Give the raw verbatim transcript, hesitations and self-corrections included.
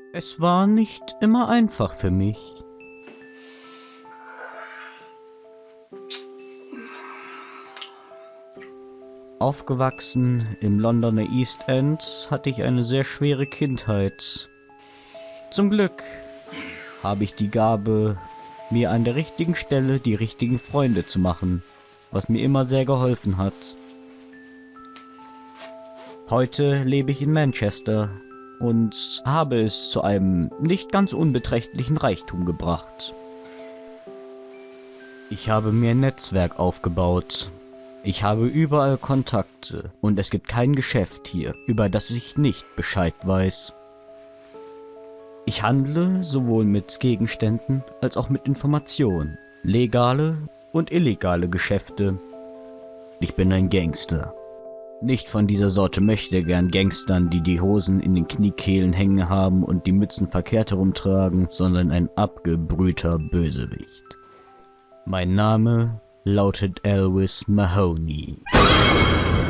Es war nicht immer einfach für mich. Aufgewachsen im Londoner East End hatte ich eine sehr schwere Kindheit. Zum Glück habe ich die Gabe, mir an der richtigen Stelle die richtigen Freunde zu machen, was mir immer sehr geholfen hat. Heute lebe ich in Manchester und habe es zu einem nicht ganz unbeträchtlichen Reichtum gebracht. Ich habe mir ein Netzwerk aufgebaut. Ich habe überall Kontakte und es gibt kein Geschäft hier, über das ich nicht Bescheid weiß. Ich handle sowohl mit Gegenständen als auch mit Informationen, legale und illegale Geschäfte. Ich bin ein Gangster. Nicht von dieser Sorte Möchtegern Gangstern, die die Hosen in den Kniekehlen hängen haben und die Mützen verkehrt herumtragen, sondern ein abgebrühter Bösewicht. Mein Name lautet Elvis Mahoney.